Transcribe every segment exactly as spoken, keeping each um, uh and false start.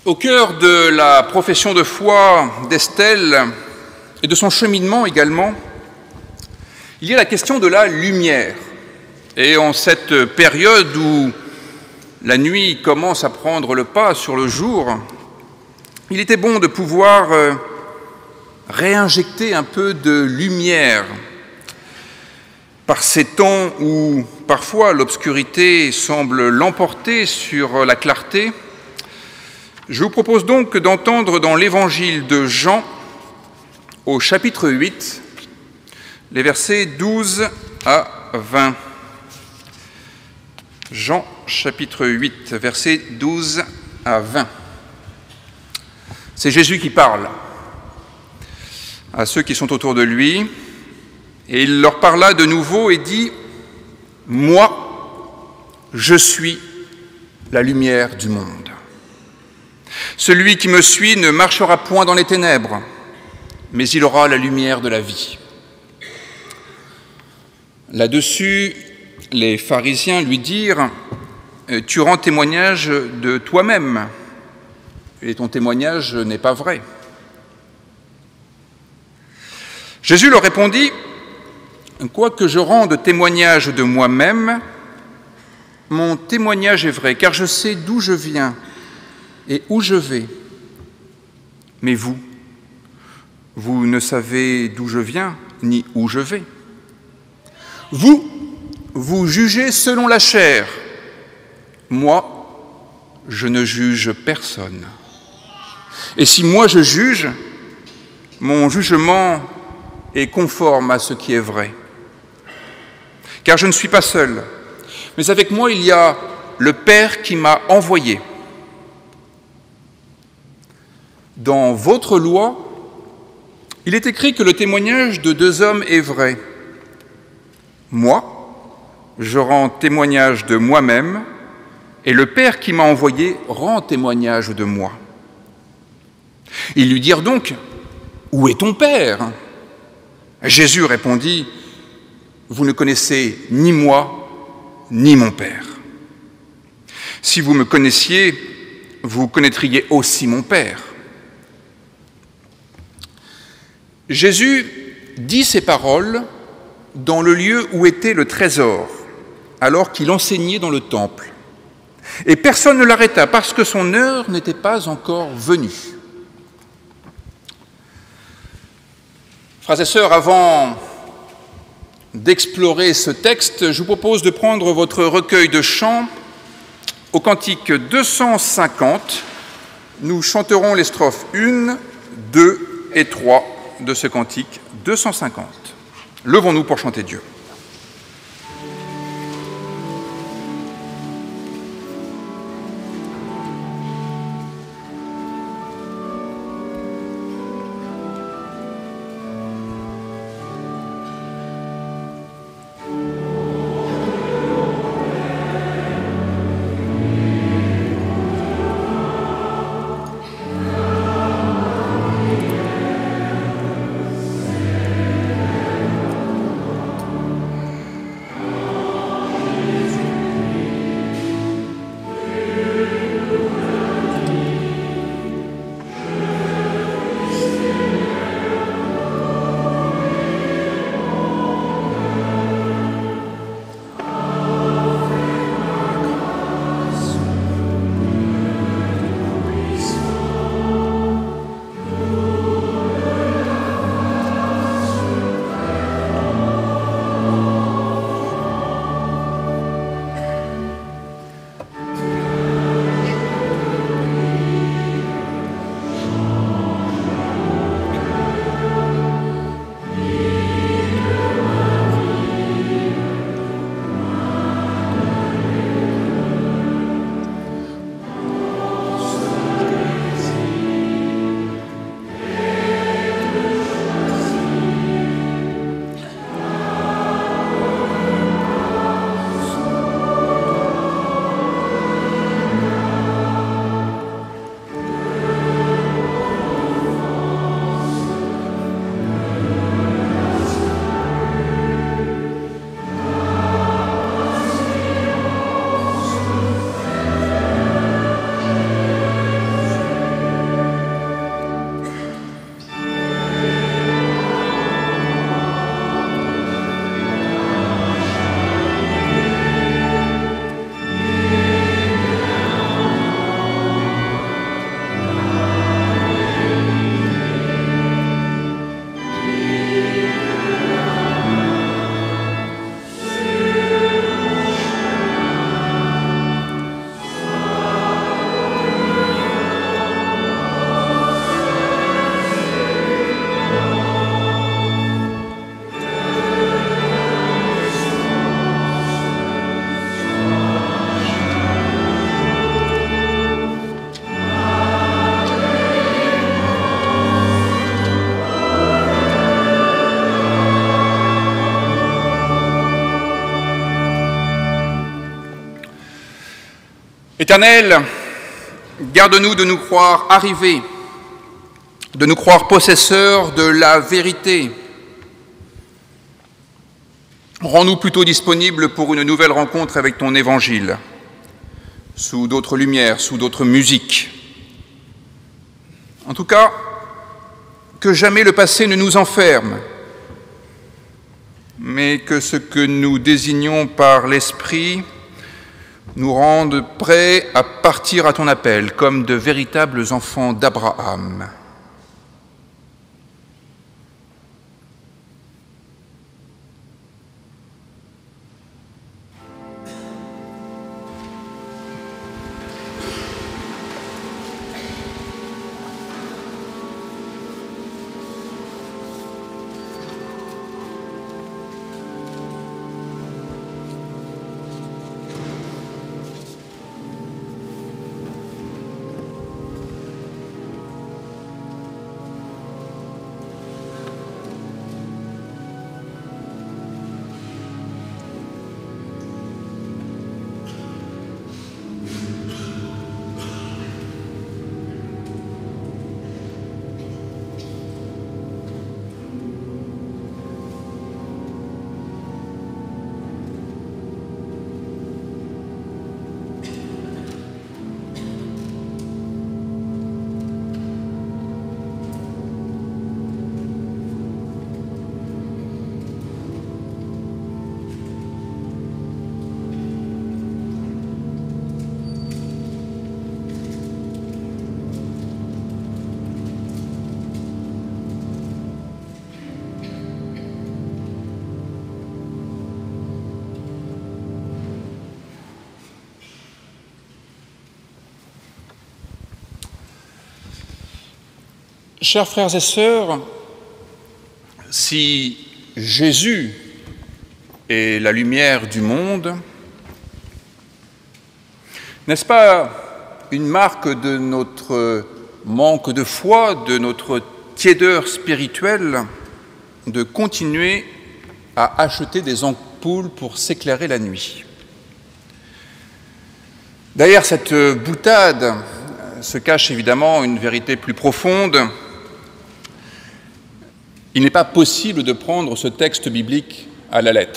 Au cœur de la profession de foi d'Estelle et de son cheminement également, il y a la question de la lumière. Et en cette période où la nuit commence à prendre le pas sur le jour, il était bon de pouvoir réinjecter un peu de lumière par ces temps où parfois l'obscurité semble l'emporter sur la clarté. Je vous propose donc d'entendre dans l'évangile de Jean, au chapitre huit, les versets douze à vingt. Jean, chapitre huit, versets douze à vingt. C'est Jésus qui parle à ceux qui sont autour de lui, et il leur parla de nouveau et dit « Moi, je suis la lumière du monde. Celui qui me suit ne marchera point dans les ténèbres, mais il aura la lumière de la vie. » Là-dessus, les pharisiens lui dirent « Tu rends témoignage de toi-même, et ton témoignage n'est pas vrai. » Jésus leur répondit « Quoique je rende témoignage de moi-même, mon témoignage est vrai, car je sais d'où je viens et où je vais. Mais vous, vous ne savez d'où je viens, ni où je vais. Vous, vous jugez selon la chair. Moi, je ne juge personne. Et si moi je juge, mon jugement est conforme à ce qui est vrai. Car je ne suis pas seul, mais avec moi il y a le Père qui m'a envoyé. Dans votre loi, il est écrit que le témoignage de deux hommes est vrai. Moi, je rends témoignage de moi-même, et le Père qui m'a envoyé rend témoignage de moi. » Ils lui dirent donc « Où est ton Père ?» Jésus répondit « Vous ne connaissez ni moi, ni mon Père. Si vous me connaissiez, vous connaîtriez aussi mon Père. » Jésus dit ces paroles dans le lieu où était le trésor, alors qu'il enseignait dans le temple. Et personne ne l'arrêta parce que son heure n'était pas encore venue. Frères et sœurs, avant d'explorer ce texte, je vous propose de prendre votre recueil de chants. Au cantique deux cent cinquante, nous chanterons les strophes un, deux et trois de ce cantique deux cent cinquante. Levons-nous pour chanter Dieu. Éternel, garde-nous de nous croire arrivés, de nous croire possesseurs de la vérité. Rends-nous plutôt disponibles pour une nouvelle rencontre avec ton évangile, sous d'autres lumières, sous d'autres musiques. En tout cas, que jamais le passé ne nous enferme, mais que ce que nous désignons par l'Esprit nous rende prêts à partir à ton appel, comme de véritables enfants d'Abraham. Chers frères et sœurs, si Jésus est la lumière du monde, n'est-ce pas une marque de notre manque de foi, de notre tiédeur spirituelle, de continuer à acheter des ampoules pour s'éclairer la nuit? Derrière cette boutade se cache évidemment une vérité plus profonde. Il n'est pas possible de prendre ce texte biblique à la lettre.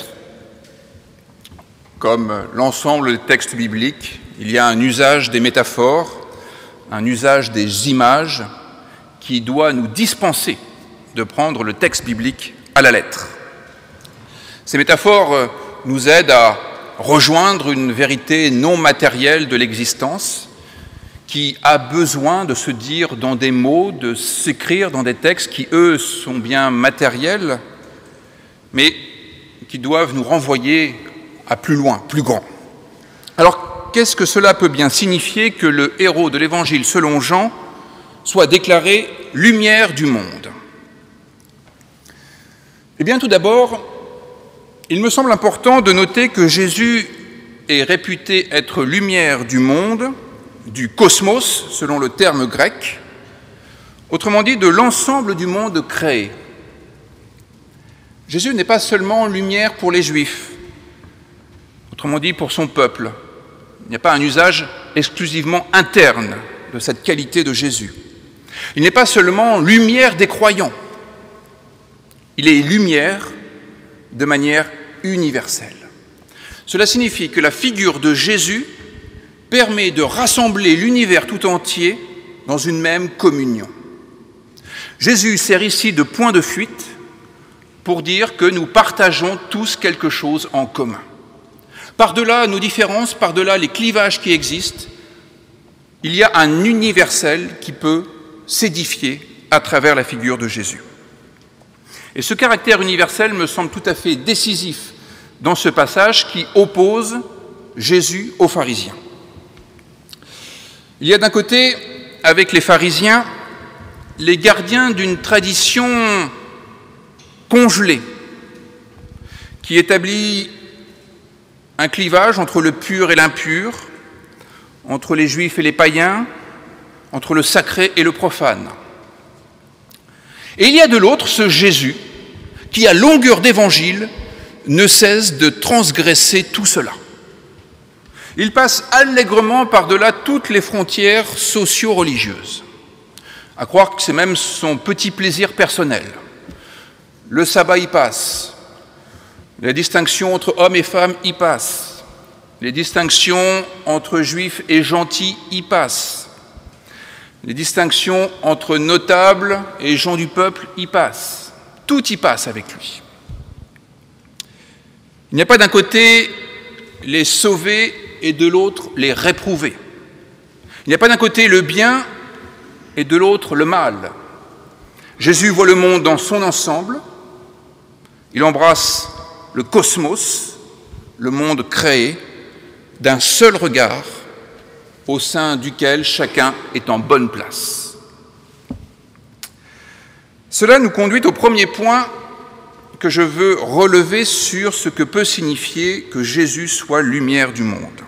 Comme l'ensemble des textes bibliques, il y a un usage des métaphores, un usage des images qui doit nous dispenser de prendre le texte biblique à la lettre. Ces métaphores nous aident à rejoindre une vérité non matérielle de l'existence qui a besoin de se dire dans des mots, de s'écrire dans des textes qui, eux, sont bien matériels, mais qui doivent nous renvoyer à plus loin, plus grand. Alors, qu'est-ce que cela peut bien signifier que le héros de l'Évangile selon Jean soit déclaré « lumière du monde » ? Eh bien, tout d'abord, il me semble important de noter que Jésus est réputé être lumière du monde, du cosmos, selon le terme grec, autrement dit de l'ensemble du monde créé. Jésus n'est pas seulement lumière pour les Juifs, autrement dit pour son peuple. Il n'y a pas un usage exclusivement interne de cette qualité de Jésus. Il n'est pas seulement lumière des croyants, il est lumière de manière universelle. Cela signifie que la figure de Jésus permet de rassembler l'univers tout entier dans une même communion. Jésus sert ici de point de fuite pour dire que nous partageons tous quelque chose en commun. Par-delà nos différences, par-delà les clivages qui existent, il y a un universel qui peut s'édifier à travers la figure de Jésus. Et ce caractère universel me semble tout à fait décisif dans ce passage qui oppose Jésus aux pharisiens. Il y a d'un côté, avec les pharisiens, les gardiens d'une tradition congelée qui établit un clivage entre le pur et l'impur, entre les juifs et les païens, entre le sacré et le profane. Et il y a de l'autre ce Jésus qui, à longueur d'évangile, ne cesse de transgresser tout cela. Il passe allègrement par-delà toutes les frontières socio-religieuses, à croire que c'est même son petit plaisir personnel. Le sabbat y passe, la distinction entre hommes et femmes y passe, les distinctions entre juifs et gentils y passent, les distinctions entre notables et gens du peuple y passent. Tout y passe avec lui. Il n'y a pas d'un côté les sauvés et de l'autre les réprouvés. Il n'y a pas d'un côté le bien et de l'autre le mal. Jésus voit le monde dans son ensemble, il embrasse le cosmos, le monde créé, d'un seul regard, au sein duquel chacun est en bonne place. Cela nous conduit au premier point que je veux relever sur ce que peut signifier que Jésus soit lumière du monde.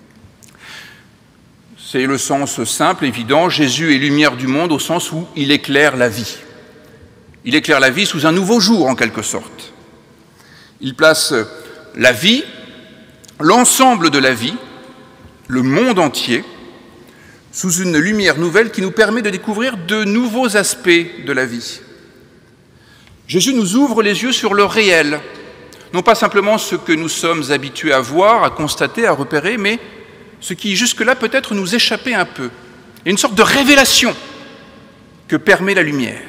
C'est le sens simple, évident, Jésus est lumière du monde au sens où il éclaire la vie. Il éclaire la vie sous un nouveau jour, en quelque sorte. Il place la vie, l'ensemble de la vie, le monde entier, sous une lumière nouvelle qui nous permet de découvrir de nouveaux aspects de la vie. Jésus nous ouvre les yeux sur le réel, non pas simplement ce que nous sommes habitués à voir, à constater, à repérer, mais ce qui jusque-là peut-être nous échappait un peu. Il y a une sorte de révélation que permet la lumière.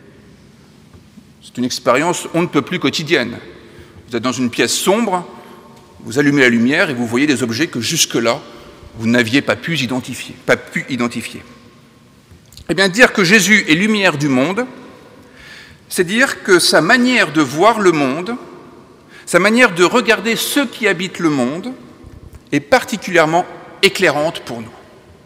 C'est une expérience on ne peut plus quotidienne. Vous êtes dans une pièce sombre, vous allumez la lumière et vous voyez des objets que jusque-là, vous n'aviez pas pu identifier. Pas pu identifier. Eh bien, dire que Jésus est lumière du monde, c'est dire que sa manière de voir le monde, sa manière de regarder ceux qui habitent le monde, est particulièrement éclairante pour nous.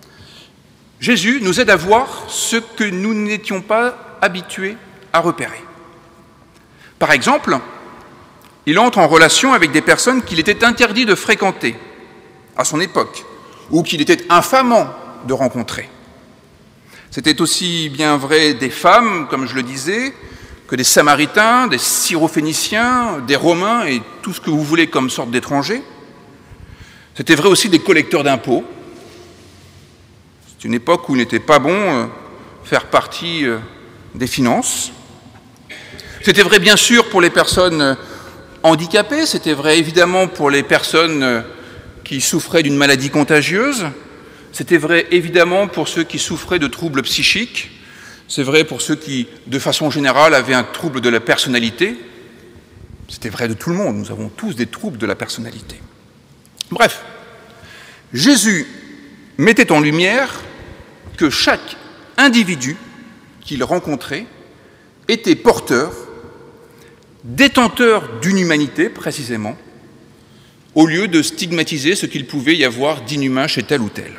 Jésus nous aide à voir ce que nous n'étions pas habitués à repérer. Par exemple, il entre en relation avec des personnes qu'il était interdit de fréquenter à son époque, ou qu'il était infamant de rencontrer. C'était aussi bien vrai des femmes, comme je le disais, que des Samaritains, des Syrophéniciens, des Romains et tout ce que vous voulez comme sorte d'étrangers. C'était vrai aussi des collecteurs d'impôts. C'est une époque où il n'était pas bon faire partie des finances. C'était vrai bien sûr pour les personnes handicapées, c'était vrai évidemment pour les personnes qui souffraient d'une maladie contagieuse, c'était vrai évidemment pour ceux qui souffraient de troubles psychiques, c'est vrai pour ceux qui, de façon générale, avaient un trouble de la personnalité. C'était vrai de tout le monde, nous avons tous des troubles de la personnalité. Bref, Jésus mettait en lumière que chaque individu qu'il rencontrait était porteur, détenteur d'une humanité précisément, au lieu de stigmatiser ce qu'il pouvait y avoir d'inhumain chez tel ou tel.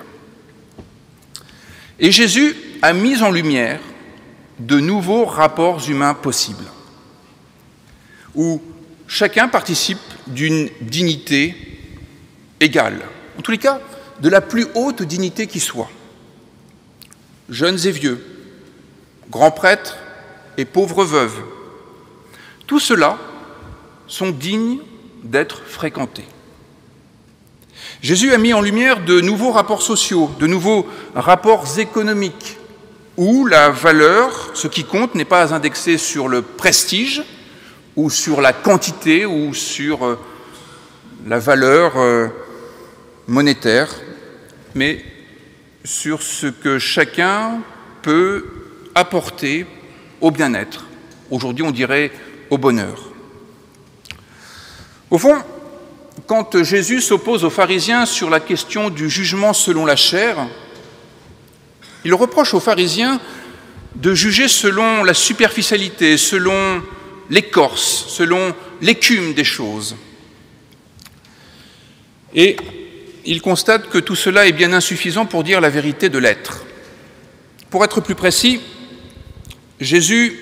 Et Jésus a mis en lumière de nouveaux rapports humains possibles, où chacun participe d'une dignité égale, en tous les cas, de la plus haute dignité qui soit. Jeunes et vieux, grands prêtres et pauvres veuves, tout cela sont dignes d'être fréquentés. Jésus a mis en lumière de nouveaux rapports sociaux, de nouveaux rapports économiques, où la valeur, ce qui compte, n'est pas indexé sur le prestige, ou sur la quantité, ou sur la valeur monétaire, mais sur ce que chacun peut apporter au bien-être. Aujourd'hui, on dirait au bonheur. Au fond, quand Jésus s'oppose aux pharisiens sur la question du jugement selon la chair, il reproche aux pharisiens de juger selon la superficialité, selon l'écorce, selon l'écume des choses. Et il constate que tout cela est bien insuffisant pour dire la vérité de l'être. Pour être plus précis, Jésus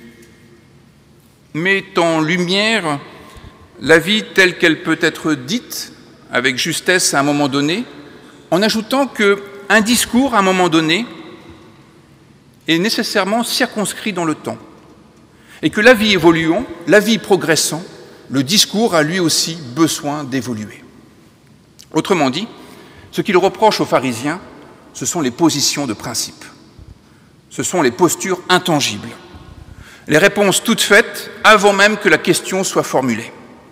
met en lumière la vie telle qu'elle peut être dite avec justesse à un moment donné, en ajoutant qu'un discours à un moment donné est nécessairement circonscrit dans le temps, et que la vie évoluant, la vie progressant, le discours a lui aussi besoin d'évoluer. Autrement dit, Ce qu'il reproche aux pharisiens, ce sont les positions de principe. Ce sont les postures intangibles. Les réponses toutes faites avant même que la question soit formulée.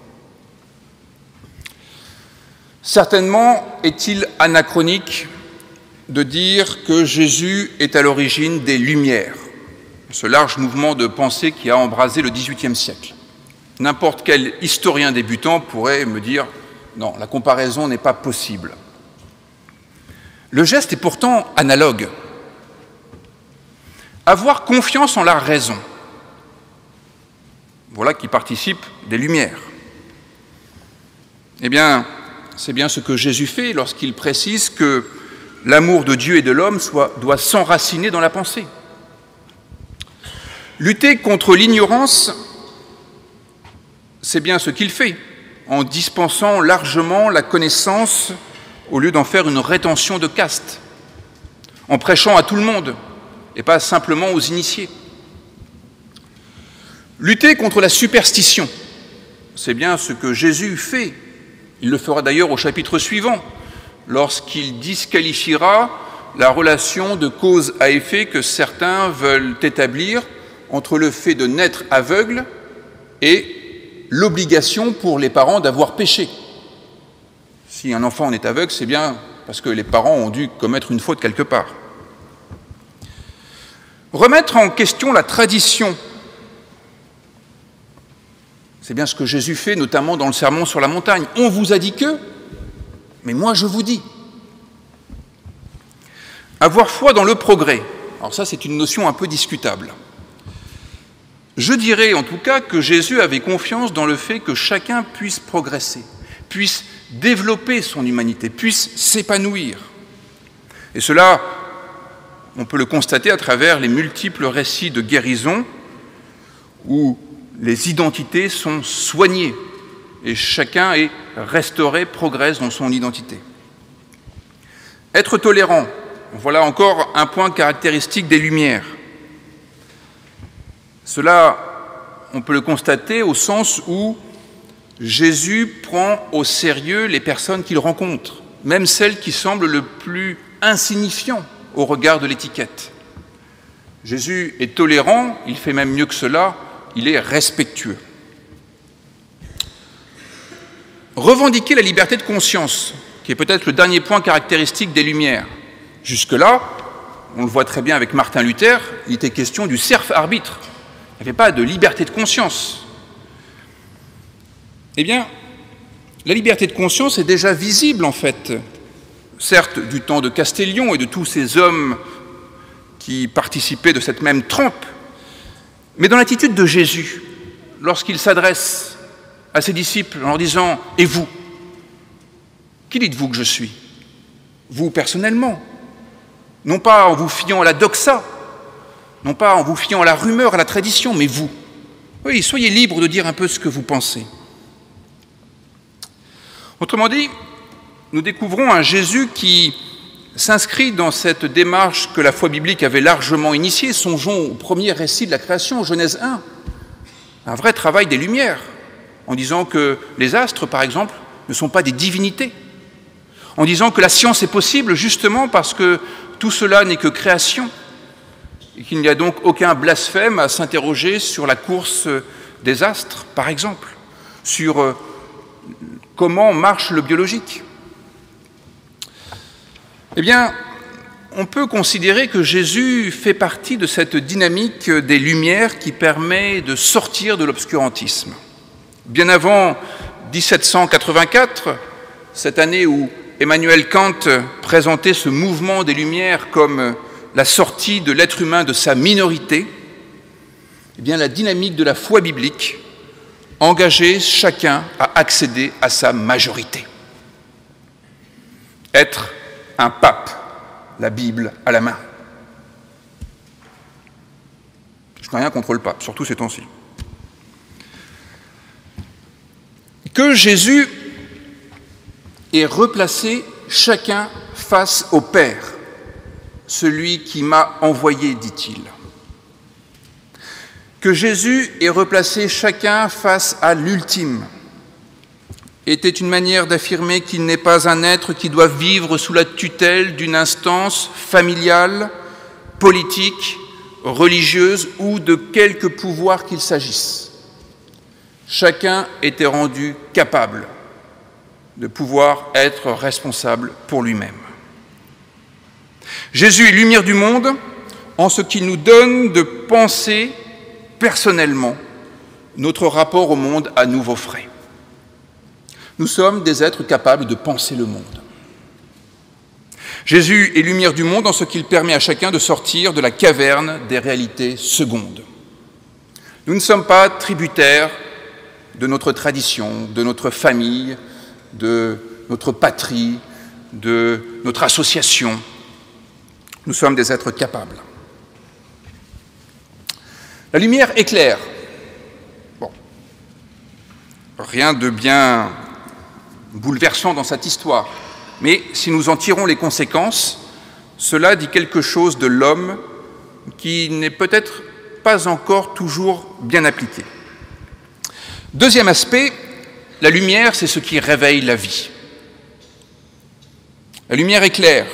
Certainement est-il anachronique de dire que Jésus est à l'origine des Lumières, ce large mouvement de pensée qui a embrasé le dix-huitième siècle. N'importe quel historien débutant pourrait me dire « non, la comparaison n'est pas possible ». Le geste est pourtant analogue. Avoir confiance en la raison, voilà qui participe des Lumières. Eh bien, c'est bien ce que Jésus fait lorsqu'il précise que l'amour de Dieu et de l'homme doit s'enraciner dans la pensée. Lutter contre l'ignorance, c'est bien ce qu'il fait, en dispensant largement la connaissance au lieu d'en faire une rétention de caste, en prêchant à tout le monde et pas simplement aux initiés. Lutter contre la superstition, c'est bien ce que Jésus fait. Il le fera d'ailleurs au chapitre suivant, lorsqu'il disqualifiera la relation de cause à effet que certains veulent établir entre le fait de naître aveugle et l'obligation pour les parents d'avoir péché. Si un enfant en est aveugle, c'est bien parce que les parents ont dû commettre une faute quelque part. Remettre en question la tradition, c'est bien ce que Jésus fait, notamment dans le Sermon sur la montagne. On vous a dit que, mais moi je vous dis. Avoir foi dans le progrès, alors ça c'est une notion un peu discutable. Je dirais en tout cas que Jésus avait confiance dans le fait que chacun puisse progresser, puisse développer son humanité, puisse s'épanouir. Et cela, on peut le constater à travers les multiples récits de guérison où les identités sont soignées et chacun est restauré, progresse dans son identité. Être tolérant, voilà encore un point caractéristique des Lumières. Cela, on peut le constater au sens où Jésus prend au sérieux les personnes qu'il rencontre, même celles qui semblent le plus insignifiantes au regard de l'étiquette. Jésus est tolérant, il fait même mieux que cela, il est respectueux. Revendiquer la liberté de conscience, qui est peut-être le dernier point caractéristique des Lumières. Jusque-là, on le voit très bien avec Martin Luther, il était question du serf arbitre. Il n'y avait pas de liberté de conscience. Eh bien, la liberté de conscience est déjà visible, en fait, certes du temps de Castellion et de tous ces hommes qui participaient de cette même trempe, mais dans l'attitude de Jésus, lorsqu'il s'adresse à ses disciples en leur disant « Et vous ? Qui dites-vous que je suis ? Vous personnellement ? Non pas en vous fiant à la doxa, non pas en vous fiant à la rumeur, à la tradition, mais vous. Oui, soyez libres de dire un peu ce que vous pensez. » Autrement dit, nous découvrons un Jésus qui s'inscrit dans cette démarche que la foi biblique avait largement initiée. Songeons au premier récit de la création, Genèse un, un vrai travail des Lumières, en disant que les astres, par exemple, ne sont pas des divinités, en disant que la science est possible justement parce que tout cela n'est que création, et qu'il n'y a donc aucun blasphème à s'interroger sur la course des astres, par exemple, sur comment marche le biologique. Eh bien, on peut considérer que Jésus fait partie de cette dynamique des Lumières qui permet de sortir de l'obscurantisme. Bien avant dix-sept cent quatre-vingt-quatre, cette année où Emmanuel Kant présentait ce mouvement des Lumières comme la sortie de l'être humain de sa minorité, eh bien, la dynamique de la foi biblique engageait chacun à accéder à sa majorité. Être un pape, la Bible à la main. Je n'ai rien contre le pape, surtout ces temps-ci. Que Jésus ait replacé chacun face au Père, celui qui m'a envoyé, dit-il. Que Jésus ait replacé chacun face à l'ultime, était une manière d'affirmer qu'il n'est pas un être qui doit vivre sous la tutelle d'une instance familiale, politique, religieuse ou de quelque pouvoir qu'il s'agisse. Chacun était rendu capable de pouvoir être responsable pour lui-même. Jésus est lumière du monde en ce qu'il nous donne de penser personnellement notre rapport au monde à nouveau frais. Nous sommes des êtres capables de penser le monde. Jésus est lumière du monde en ce qu'il permet à chacun de sortir de la caverne des réalités secondes. Nous ne sommes pas tributaires de notre tradition, de notre famille, de notre patrie, de notre association. Nous sommes des êtres capables. La lumière éclaire. Bon. Rien de bien bouleversant dans cette histoire. Mais si nous en tirons les conséquences, cela dit quelque chose de l'homme qui n'est peut-être pas encore toujours bien appliqué. Deuxième aspect, la lumière, c'est ce qui réveille la vie. La lumière éclaire.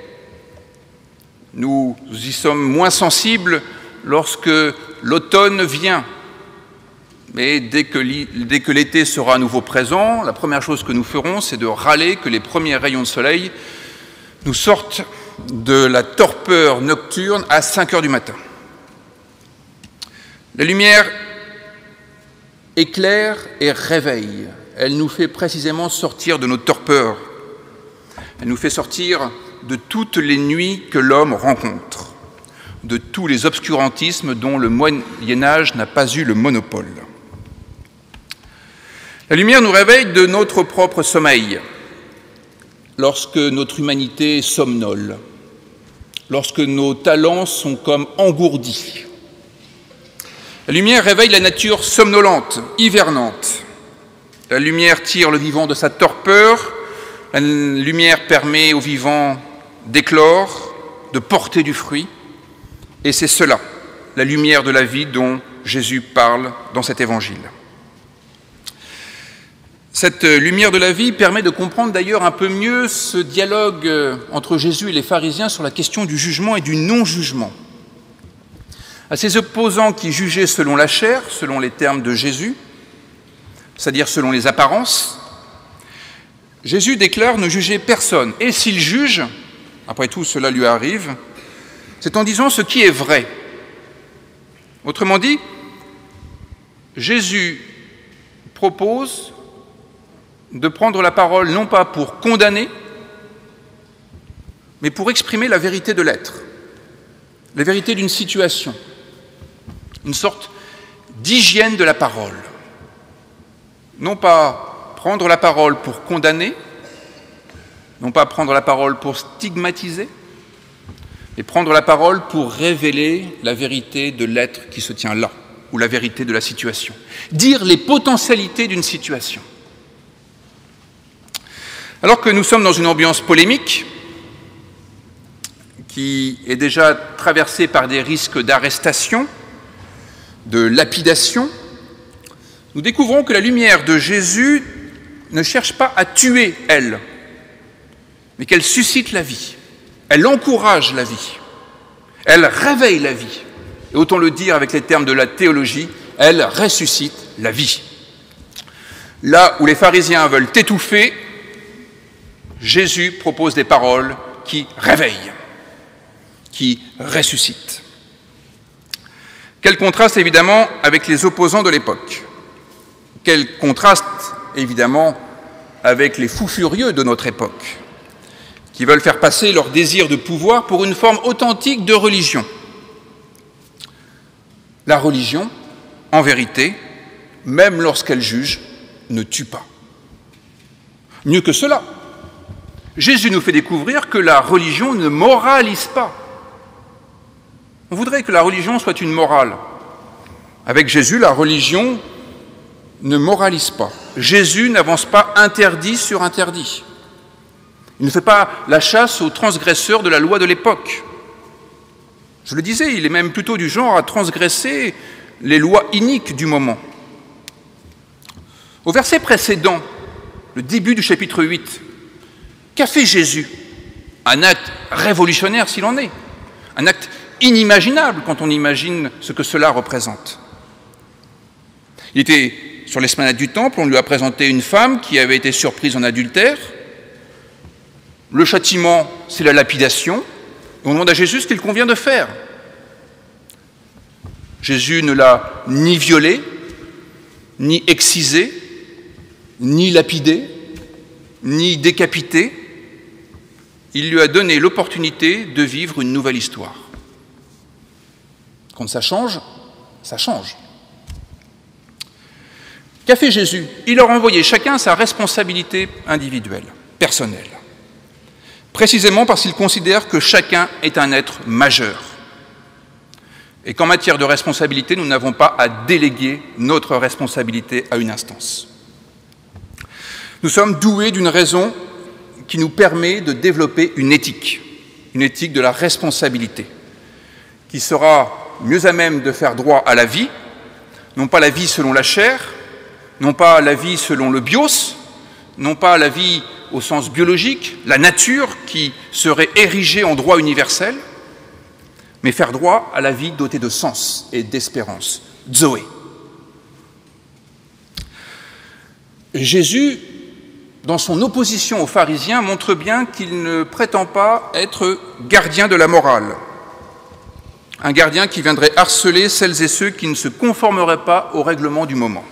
Nous y sommes moins sensibles lorsque l'automne vient. Mais dès que l'été sera à nouveau présent, la première chose que nous ferons, c'est de râler que les premiers rayons de soleil nous sortent de la torpeur nocturne à cinq heures du matin. La lumière éclaire et réveille. Elle nous fait précisément sortir de nos torpeurs. Elle nous fait sortir de toutes les nuits que l'homme rencontre, de tous les obscurantismes dont le Moyen-Âge n'a pas eu le monopole. La lumière nous réveille de notre propre sommeil, lorsque notre humanité somnole, lorsque nos talents sont comme engourdis. La lumière réveille la nature somnolente, hivernante. La lumière tire le vivant de sa torpeur. La lumière permet au vivant d'éclore, de porter du fruit. Et c'est cela, la lumière de la vie dont Jésus parle dans cet évangile. Cette lumière de la vie permet de comprendre d'ailleurs un peu mieux ce dialogue entre Jésus et les pharisiens sur la question du jugement et du non-jugement. À ces opposants qui jugeaient selon la chair, selon les termes de Jésus, c'est-à-dire selon les apparences, Jésus déclare ne juger personne. Et s'il juge, après tout cela lui arrive, c'est en disant ce qui est vrai. Autrement dit, Jésus propose de prendre la parole non pas pour condamner, mais pour exprimer la vérité de l'être, la vérité d'une situation, une sorte d'hygiène de la parole. Non pas prendre la parole pour condamner, non pas prendre la parole pour stigmatiser, mais prendre la parole pour révéler la vérité de l'être qui se tient là, ou la vérité de la situation. Dire les potentialités d'une situation. Alors que nous sommes dans une ambiance polémique, qui est déjà traversée par des risques d'arrestation, de lapidation, nous découvrons que la lumière de Jésus ne cherche pas à tuer, elle, mais qu'elle suscite la vie, elle encourage la vie, elle réveille la vie. Et autant le dire avec les termes de la théologie, elle ressuscite la vie. Là où les pharisiens veulent étouffer, Jésus propose des paroles qui réveillent, qui ressuscitent. Quel contraste évidemment avec les opposants de l'époque. Quel contraste évidemment avec les fous furieux de notre époque, qui veulent faire passer leur désir de pouvoir pour une forme authentique de religion. La religion, en vérité, même lorsqu'elle juge, ne tue pas. Mieux que cela, Jésus nous fait découvrir que la religion ne moralise pas. On voudrait que la religion soit une morale. Avec Jésus, la religion ne moralise pas. Jésus n'avance pas interdit sur interdit. Il ne fait pas la chasse aux transgresseurs de la loi de l'époque. Je le disais, il est même plutôt du genre à transgresser les lois iniques du moment. Au verset précédent, le début du chapitre huit. Qu'a fait Jésus? Un acte révolutionnaire s'il en est, un acte inimaginable quand on imagine ce que cela représente. Il était sur l'esplanade du temple, on lui a présenté une femme qui avait été surprise en adultère. Le châtiment, c'est la lapidation. On demande à Jésus ce qu'il convient de faire. Jésus ne l'a ni violée, ni excisée, ni lapidée, ni décapitée. Il lui a donné l'opportunité de vivre une nouvelle histoire. Quand ça change, ça change. Qu'a fait Jésus? Il leur a envoyé chacun sa responsabilité individuelle, personnelle. Précisément parce qu'il considère que chacun est un être majeur. Et qu'en matière de responsabilité, nous n'avons pas à déléguer notre responsabilité à une instance. Nous sommes doués d'une raison qui nous permet de développer une éthique, une éthique de la responsabilité, qui sera mieux à même de faire droit à la vie, non pas la vie selon la chair, non pas la vie selon le bios, non pas la vie au sens biologique, la nature qui serait érigée en droit universel, mais faire droit à la vie dotée de sens et d'espérance, Zoé. Jésus, dans son opposition aux pharisiens, montre bien qu'il ne prétend pas être gardien de la morale, un gardien qui viendrait harceler celles et ceux qui ne se conformeraient pas au règlement du moment.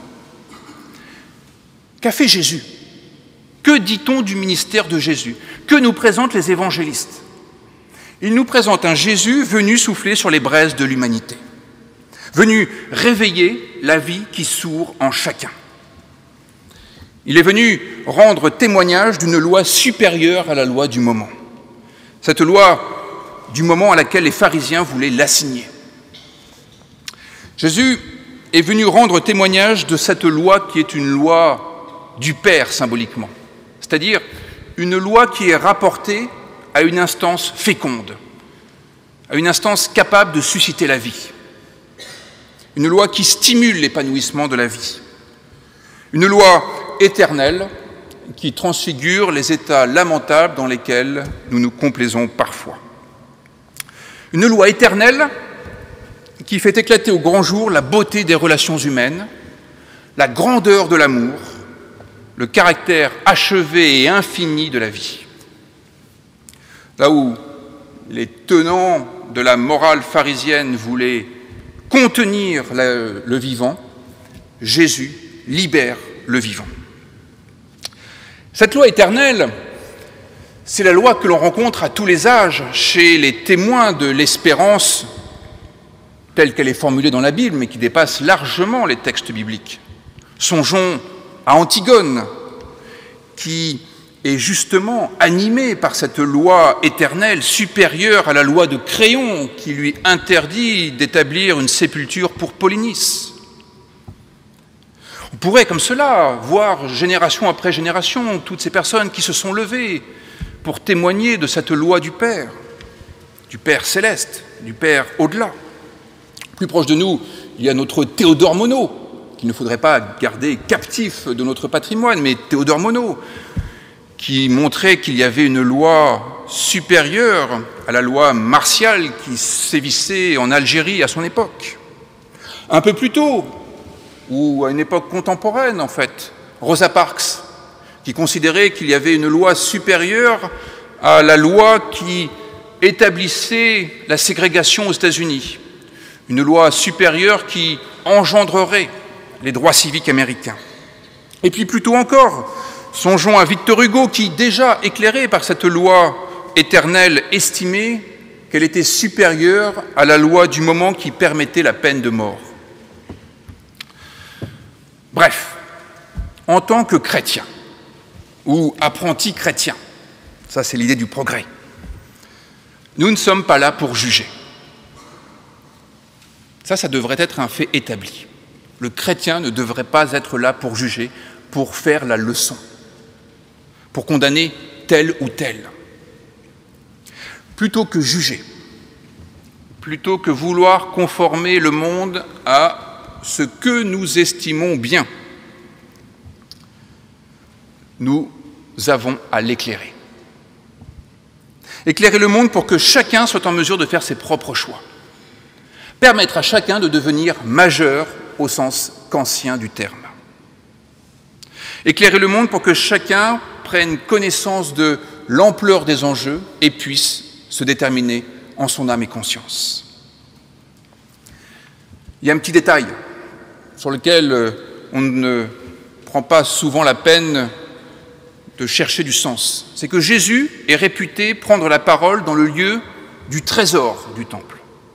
Qu'a fait Jésus? Que dit-on du ministère de Jésus? Que nous présentent les évangélistes? Ils nous présentent un Jésus venu souffler sur les braises de l'humanité, venu réveiller la vie qui sourd en chacun. Il est venu rendre témoignage d'une loi supérieure à la loi du moment, cette loi du moment à laquelle les pharisiens voulaient l'assigner. Jésus est venu rendre témoignage de cette loi qui est une loi du Père symboliquement, c'est-à-dire une loi qui est rapportée à une instance féconde, à une instance capable de susciter la vie, une loi qui stimule l'épanouissement de la vie, une loi éternelle qui transfigure les états lamentables dans lesquels nous nous complaisons parfois. Une loi éternelle qui fait éclater au grand jour la beauté des relations humaines, la grandeur de l'amour, le caractère achevé et infini de la vie. Là où les tenants de la morale pharisienne voulaient contenir le, le vivant, Jésus libère le vivant. Cette loi éternelle, c'est la loi que l'on rencontre à tous les âges chez les témoins de l'espérance telle qu'elle est formulée dans la Bible, mais qui dépasse largement les textes bibliques. Songeons à Antigone, qui est justement animée par cette loi éternelle supérieure à la loi de Créon qui lui interdit d'établir une sépulture pour Polynice. On pourrait, comme cela, voir génération après génération toutes ces personnes qui se sont levées pour témoigner de cette loi du Père, du Père céleste, du Père au-delà. Plus proche de nous, il y a notre Théodore Monod, qu'il ne faudrait pas garder captif de notre patrimoine, mais Théodore Monod, qui montrait qu'il y avait une loi supérieure à la loi martiale qui sévissait en Algérie à son époque. Un peu plus tôt, ou à une époque contemporaine en fait, Rosa Parks, qui considérait qu'il y avait une loi supérieure à la loi qui établissait la ségrégation aux États-Unis, une loi supérieure qui engendrerait les droits civiques américains. Et puis plus tôt encore, songeons à Victor Hugo qui, déjà éclairé par cette loi éternelle, estimait qu'elle était supérieure à la loi du moment qui permettait la peine de mort. Bref, en tant que chrétien, ou apprenti chrétien, ça c'est l'idée du progrès, nous ne sommes pas là pour juger. Ça, ça devrait être un fait établi. Le chrétien ne devrait pas être là pour juger, pour faire la leçon, pour condamner tel ou tel. Plutôt que juger, plutôt que vouloir conformer le monde à ce que nous estimons bien, nous avons à l'éclairer. Éclairer le monde pour que chacun soit en mesure de faire ses propres choix. Permettre à chacun de devenir majeur au sens kantien du terme. Éclairer le monde pour que chacun prenne connaissance de l'ampleur des enjeux et puisse se déterminer en son âme et conscience. Il y a un petit détail sur lequel on ne prend pas souvent la peine de chercher du sens. C'est que Jésus est réputé prendre la parole dans le lieu du trésor du temple.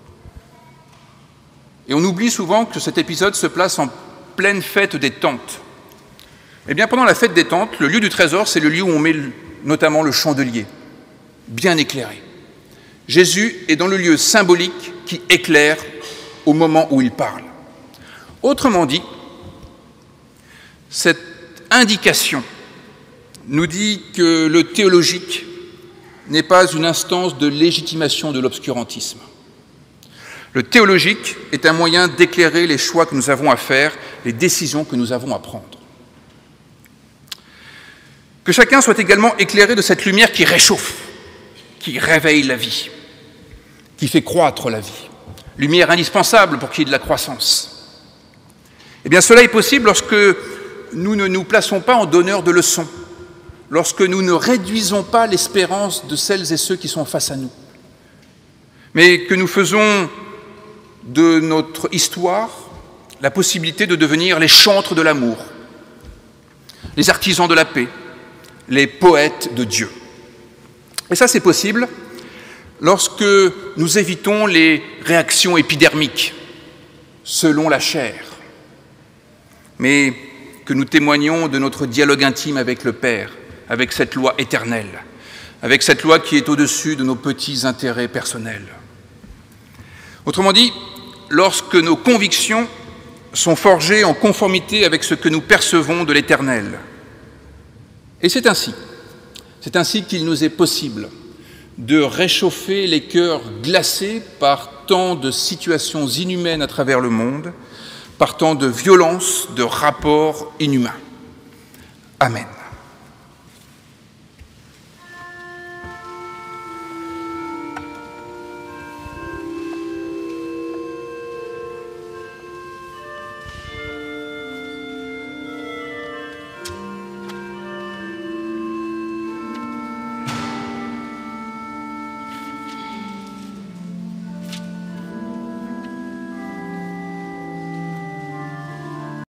Et on oublie souvent que cet épisode se place en pleine fête des tentes. Eh bien, pendant la fête des tentes, le lieu du trésor, c'est le lieu où on met notamment le chandelier, bien éclairé. Jésus est dans le lieu symbolique qui éclaire au moment où il parle. Autrement dit, cette indication nous dit que le théologique n'est pas une instance de légitimation de l'obscurantisme. Le théologique est un moyen d'éclairer les choix que nous avons à faire, les décisions que nous avons à prendre. Que chacun soit également éclairé de cette lumière qui réchauffe, qui réveille la vie, qui fait croître la vie. Lumière indispensable pour qu'il y ait de la croissance. Eh bien, cela est possible lorsque nous ne nous plaçons pas en donneurs de leçons, lorsque nous ne réduisons pas l'espérance de celles et ceux qui sont face à nous, mais que nous faisons de notre histoire la possibilité de devenir les chantres de l'amour, les artisans de la paix, les poètes de Dieu. Et ça, c'est possible lorsque nous évitons les réactions épidermiques selon la chair, mais que nous témoignons de notre dialogue intime avec le Père, avec cette loi éternelle, avec cette loi qui est au-dessus de nos petits intérêts personnels. Autrement dit, lorsque nos convictions sont forgées en conformité avec ce que nous percevons de l'éternel. Et c'est ainsi, c'est ainsi qu'il nous est possible de réchauffer les cœurs glacés par tant de situations inhumaines à travers le monde, par tant de violences, de rapports inhumains. Amen.